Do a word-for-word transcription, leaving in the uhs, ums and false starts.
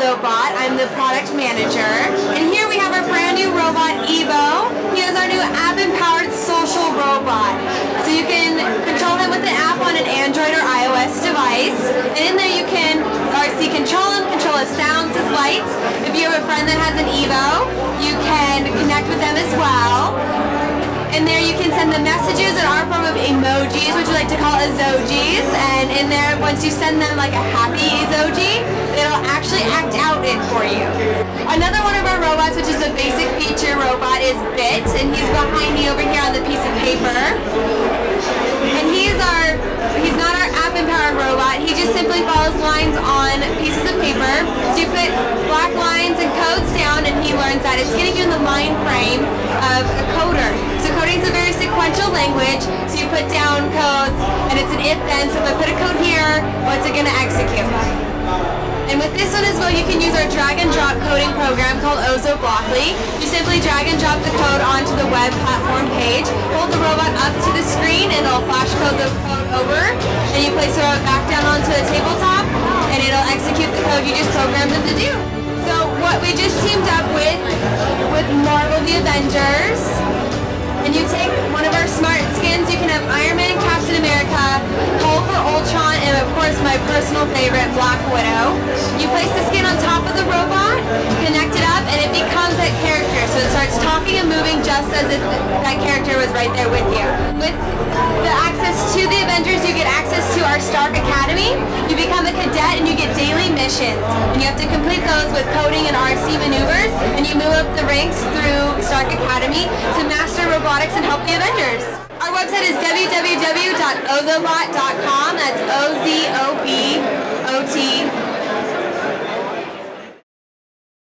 Ozobot. I'm the product manager. And here we have our brand new robot, Evo. He is our new app-empowered social robot. So you can control him with an app on an Android or iOS device. And in there you can, or so you control him, control his sounds, his lights. If you have a friend that has an Evo, you can connect with them as well. And there you can send the messages in our form of emojis, which we like to call Ezojis. And in there, once you send them like a happy Ezoji, it'll actually act out it for you. Another one of our robots, which is a basic feature robot, is Bit, and he's behind me over here on the piece of paper. And he's our, he's not our app-empowered robot. He just simply follows lines on pieces of paper. So you put black lines and codes down, and he learns that. It's getting you in the mind frame of a coder. So coding is a very sequential language, so you put down codes, and it's an if-then, so if I put a code here, what's it going to execute? And with this one as well, you can use our drag and drop coding program called Ozoblockly. You simply drag and drop the code onto the web platform page, hold the robot up to the screen, and it'll flash code the code over, and you place the robot back down onto the tabletop, and it'll execute the code you just programmed them to do. So what we just teamed up with, with Marvel the Avengers, and you take one of our smart skins. You can have Iron Man, Captain America, Hulk or Ultron, and of course my personal favorite, Black Widow. You place the skin on top of the robot, connect it up, and it becomes that character. So it starts talking and moving just as if that character was right there with you. With the access to the Avengers, you get access to our Stark Academy. You become a cadet and you get daily missions. And you have to complete those with coding and R C maneuvers, and you move up the ranks through Stark Academy to master robotics and help the Avengers. Our website is w w w dot ozobot dot com. That's O Z O B